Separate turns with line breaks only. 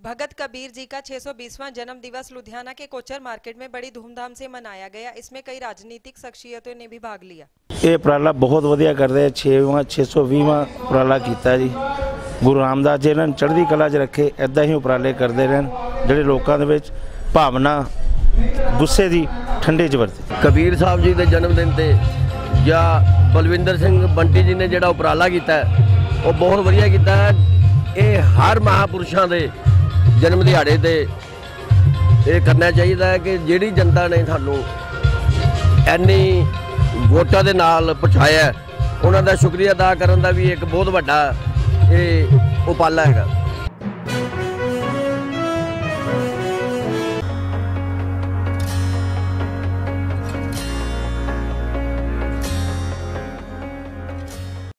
भगत कबीर जी का 620वां जन्म दिवस लुधियाना के कोचर मार्केट में बड़ी धूमधाम से मनाया गया। इसमें कई राजनीतिक शख्सियतों ने भी भाग लिया।
ये उपराला बहुत वधिया करते हैं। 620वां उपराला किया जी। गुरु रामदास जी ने चढ़ती कला च रखे, इदा ही उपराले करते रहन ਜਿਹੜੇ ਲੋਕਾਂ ਦੇ ਵਿੱਚ भावना गुस्से की ठंडे च वरते।
कबीर साहब जी के जन्मदिन ते या बलविंदर सिंह बंटी जी ने जो उपराला किया वो बहुत वधिया किया है। ये हर महापुरुषों के जन्म दिहाड़े ते ये करना चाहिए है कि जिहड़ी जनता ने सानू इन्नी वोटां दे नाल पहुँचाया, उन्हों का शुक्रिया अदा करने का भी एक बहुत बड़ा ये उपाला है।